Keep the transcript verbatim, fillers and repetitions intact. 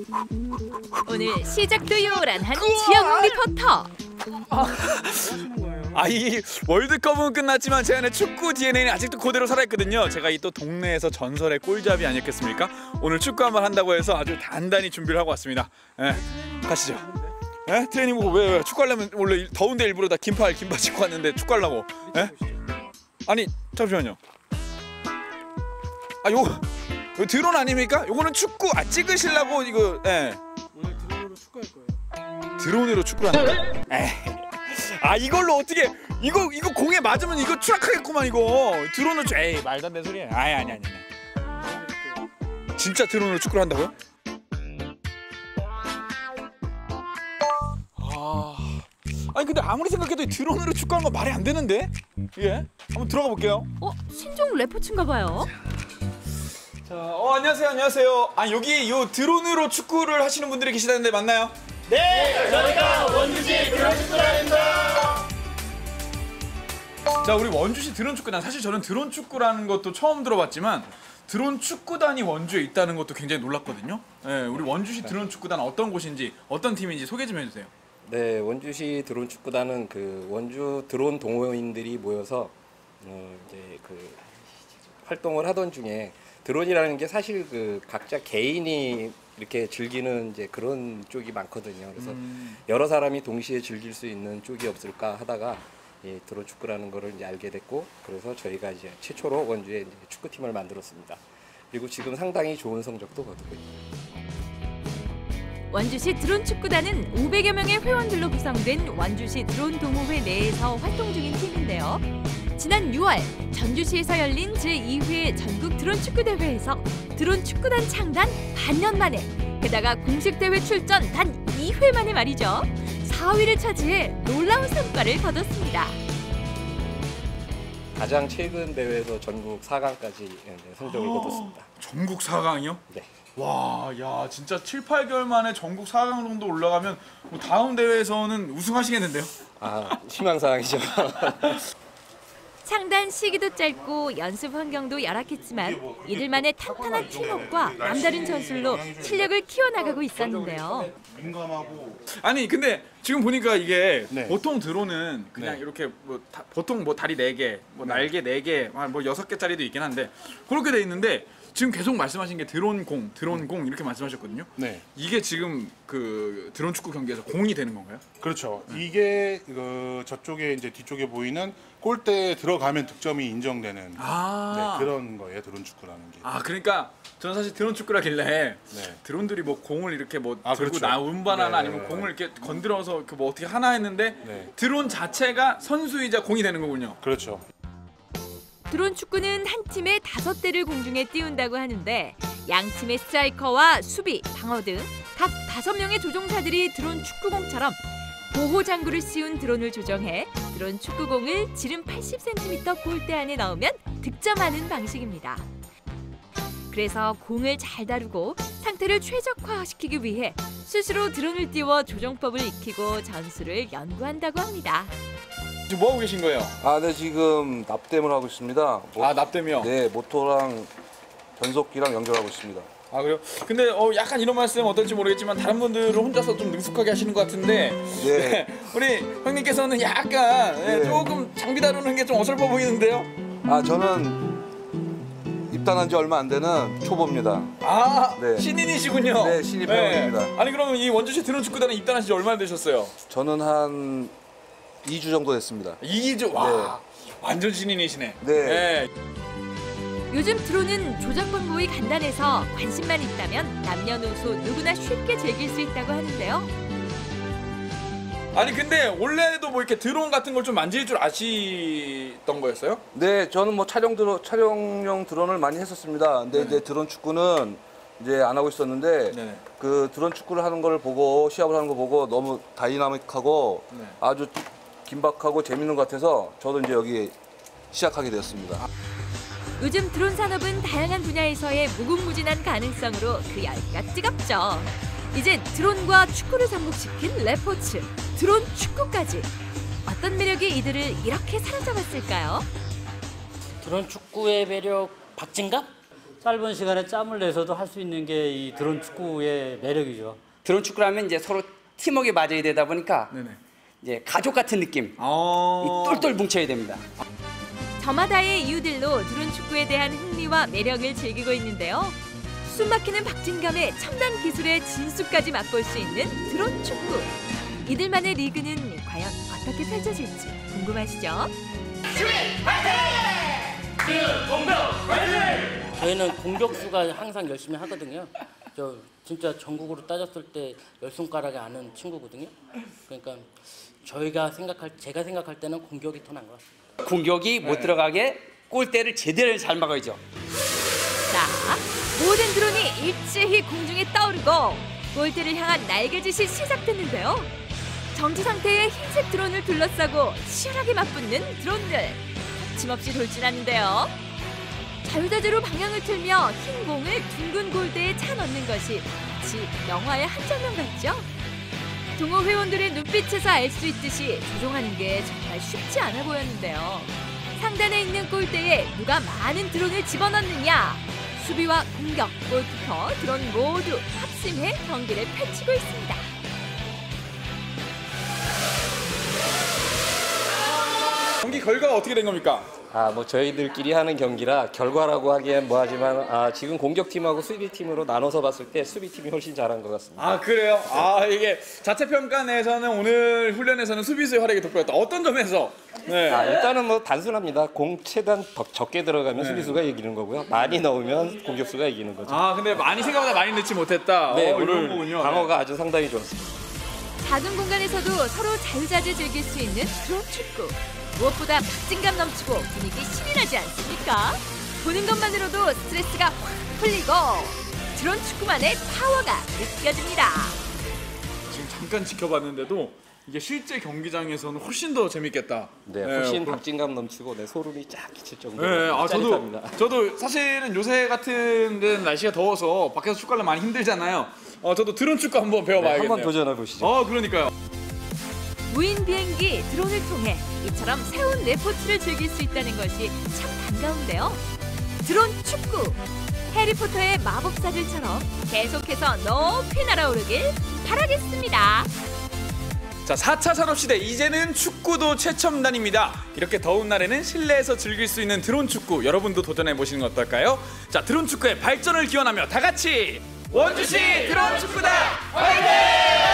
오늘 시작도 요란한 지영 리포터. 아, 이 월드컵은 끝났지만 제 안에 축구 디엔에이는 아직도 그대로 살아있거든요. 제가 이 또 동네에서 전설의 골잡이 아니었겠습니까? 오늘 축구 한번 한다고 해서 아주 단단히 준비를 하고 왔습니다. 예, 가시죠. 예? 트레이닝 보고 왜, 왜 축구하려면 원래 더운데 일부러 다 긴팔 긴바지 입고 왔는데 축구하려고? 예? 아니 잠시만요. 아 요거 이거 드론 아닙니까? 요거는 축구 아 찍으시려고 이거 예. 오늘 드론으로 축구할 거예요. 드론으로 축구를 한다고요? 에이. 아 이걸로 어떻게 이거 이거 공에 맞으면 이거 추락하겠구만 이거 드론을 에이 말도 안 되는 소리야. 아니 아니 아니 아니. 진짜 드론으로 축구를 한다고요? 아 아니 근데 아무리 생각해도 드론으로 축구하는 건 말이 안 되는데 예 한번 들어가 볼게요. 어 신종 레포츠인가 봐요. 자, 어 안녕하세요 안녕하세요. 아 여기 요 드론으로 축구를 하시는 분들이 계시다는데 맞나요? 네, 저희가 원주시 드론 축구단입니다. 자, 우리 원주시 드론 축구단. 사실 저는 드론 축구라는 것도 처음 들어봤지만 드론 축구단이 원주에 있다는 것도 굉장히 놀랐거든요. 네, 우리 원주시 드론 축구단 어떤 곳인지 어떤 팀인지 소개 좀 해주세요. 네, 원주시 드론 축구단은 그 원주 드론 동호인들이 모여서 어, 이제 그 활동을 하던 중에 드론이라는 게 사실 그 각자 개인이 이렇게 즐기는 이제 그런 쪽이 많거든요. 그래서 음. 여러 사람이 동시에 즐길 수 있는 쪽이 없을까 하다가 이 드론 축구라는 거를 이제 알게 됐고, 그래서 저희가 이제 최초로 원주에 이제 축구팀을 만들었습니다. 그리고 지금 상당히 좋은 성적도 거두고 있습니다. 원주시 드론 축구단은 오백여 명의 회원들로 구성된 원주시 드론 동호회 내에서 활동 중인 팀인데요. 지난 유월 전주시에서 열린 제이 회 전국 드론 축구 대회에서 드론 축구단 창단 반년 만에, 게다가 공식 대회 출전 단 이 회 만에 말이죠. 사 위를 차지해 놀라운 성과를 거뒀습니다. 가장 최근 대회에서 전국 사 강까지 성적을 아, 거뒀습니다. 전국 사 강이요? 네. 와, 야 진짜 칠, 팔 개월 만에 전국 사 강 정도 올라가면 뭐 다음 대회에서는 우승하시겠는데요? 아, 희망사항이죠. 창단 시기도 짧고 연습 환경도 열악했지만 이들만의 탄탄한 팀워크와 남다른 전술로 실력을 키워나가고 있었는데요. 아니 근데 지금 보니까 이게 네. 보통 드론은 그냥 네. 이렇게 뭐 다, 보통 뭐 다리 네 개, 뭐 네. 날개 네 개, 뭐 여섯 개짜리도 있긴 한데 그렇게 돼 있는데 지금 계속 말씀하신 게 드론 공, 드론 공 이렇게 말씀하셨거든요. 네. 이게 지금 그 드론 축구 경기에서 공이 되는 건가요? 그렇죠. 네. 이게 그 저쪽에 이제 뒤쪽에 보이는 골대에 들어가면 득점이 인정되는 아 네, 그런 거예요. 드론 축구라는 게. 아 그러니까 저는 사실 드론 축구라길래 네. 드론들이 뭐 공을 이렇게 뭐 아, 들고 그렇죠. 나 운반하나 네, 아니면 네, 공을 네. 이렇게 건드려서 그 뭐 어떻게 하나 했는데 네. 드론 자체가 선수이자 공이 되는 거군요. 그렇죠. 드론 축구는 한 팀에 다섯 대를 공중에 띄운다고 하는데 양 팀의 스트라이커와 수비, 방어 등 각 다섯 명의 조종사들이 드론 축구공처럼 보호 장구를 씌운 드론을 조정해 드론 축구공을 지름 팔십 센티미터 골대 안에 넣으면 득점하는 방식입니다. 그래서 공을 잘 다루고 상태를 최적화시키기 위해 수시로 드론을 띄워 조정법을 익히고 전술을 연구한다고 합니다. 지금 뭐 하고 계신 거예요? 아, 네, 지금 납땜을 하고 있습니다. 모, 아 납땜이요? 네, 모터랑 변속기랑 연결하고 있습니다. 아 그래요? 근데 어 약간 이런 말씀 어떨지 모르겠지만 다른 분들은 혼자서 좀 능숙하게 하시는 것 같은데 네. 네, 우리 형님께서는 약간 네. 네. 조금 장비 다루는 게 좀 어설퍼 보이는데요? 아, 저는 입단한 지 얼마 안 되는 초보입니다. 아 네. 신인이시군요. 네, 신입 회원입니다. 아니 그러면 이 원주시 드론 축구단에 입단하신 지 얼마나 되셨어요? 저는 한 이 주 정도 됐습니다. 이 주? 와 완전 신인이시네. 네. 네. 요즘 드론은 조작 방법이 간단해서 관심만 있다면 남녀노소 누구나 쉽게 즐길 수 있다고 하는데요. 아니 근데 원래도 뭐 이렇게 드론 같은 걸 좀 만질 줄 아시던 거였어요? 네, 저는 뭐 촬영 드론, 촬영용 드론을 많이 했었습니다. 근데 네. 이제 드론 축구는 이제 안 하고 있었는데 네네. 그 드론 축구를 하는 걸 보고 시합을 하는 거 보고 너무 다이나믹하고 네. 아주 긴박하고 재밌는 것 같아서 저도 이제 여기 시작하게 되었습니다. 요즘 드론 산업은 다양한 분야에서의 무궁무진한 가능성으로 그 열기가 뜨겁죠. 이제 드론과 축구를 접목시킨 레포츠, 드론 축구까지. 어떤 매력이 이들을 이렇게 사로잡았을까요? 드론 축구의 매력 박진감? 짧은 시간에 짬을 내서도 할 수 있는 게 이 드론 축구의 매력이죠. 드론 축구라면 이제 서로 팀워크가 맞아야 되다 보니까 네네. 이제 가족 같은 느낌, 어... 이 똘똘 뭉쳐야 됩니다. 저마다의 이유들로 드론 축구에 대한 흥미와 매력을 즐기고 있는데요. 숨막히는 박진감에 첨단 기술의 진수까지 맛볼 수 있는 드론 축구. 이들만의 리그는 과연 어떻게 펼쳐질지 궁금하시죠? 저희는 공격수가 항상 열심히 하거든요. 저 진짜 전국으로 따졌을 때 열 손가락에 아는 친구거든요. 그러니까 저희가 생각할 제가 생각할 때는 공격이 더 나은 것 같습니다. 공격이 못 들어가게 골대를 제대로 잘 막아야죠. 자, 모든 드론이 일제히 공중에 떠오르고 골대를 향한 날개짓이 시작됐는데요. 정지 상태의 흰색 드론을 둘러싸고 치열하게 맞붙는 드론들. 거침없이 돌진하는데요. 자유자재로 방향을 틀며 흰 공을 둥근 골대에 차 넣는 것이 마치 영화의 한 장면 같죠? 동호 회원들의 눈빛에서 알 수 있듯이 조종하는 게 정말 쉽지 않아 보였는데요. 상단에 있는 골대에 누가 많은 드론을 집어넣느냐, 수비와 공격, 골키퍼, 드론 모두 합심해 경기를 펼치고 있습니다. 경기 결과가 어떻게 된 겁니까? 아, 뭐 저희들끼리 하는 경기라 결과라고 하기엔 뭐하지만 아, 지금 공격팀하고 수비팀으로 나눠서 봤을 때 수비팀이 훨씬 잘한 것 같습니다. 아 그래요? 아 이게 자체 평가 내에서는 오늘 훈련에서는 수비수의 활약이 돋보였다. 어떤 점에서? 네. 아, 일단은 뭐 단순합니다. 공 최대한 더 적게 들어가면 네. 수비수가 이기는 거고요. 많이 넣으면 공격수가 이기는 거죠. 아 근데 많이 생각보다 많이 넣지 못했다. 네, 어, 오늘 이런 거군요. 방어가 아주 상당히 좋았습니다. 작은 공간에서도 서로 자유자재 즐길 수 있는 드론 축구. 무엇보다 박진감 넘치고 분위기 신이 나지 않습니까? 보는 것만으로도 스트레스가 확 풀리고 드론 축구만의 파워가 느껴집니다. 지금 잠깐 지켜봤는데도 이게 실제 경기장에서는 훨씬 더 재밌겠다. 네, 훨씬 네, 박진감 넘치고 네, 소름이 쫙 끼칠 정도로 네, 아 저도 짜릿합니다. 저도 사실은 요새 같은 데는 날씨가 더워서 밖에서 축구하려면 많이 힘들잖아요. 어 저도 드론 축구 한번 네, 배워봐야겠네요. 한번 도전해 보시죠. 어 그러니까요. 무인 비행기 드론을 통해 이처럼 새로운 레포츠를 즐길 수 있다는 것이 참 반가운데요. 드론 축구! 해리포터의 마법사들처럼 계속해서 높이 날아오르길 바라겠습니다. 자, 사 차 산업시대 이제는 축구도 최첨단입니다. 이렇게 더운 날에는 실내에서 즐길 수 있는 드론 축구 여러분도 도전해 보시는 건 어떨까요? 자, 드론 축구의 발전을 기원하며 다 같이 원주시 드론 축구다 화이팅!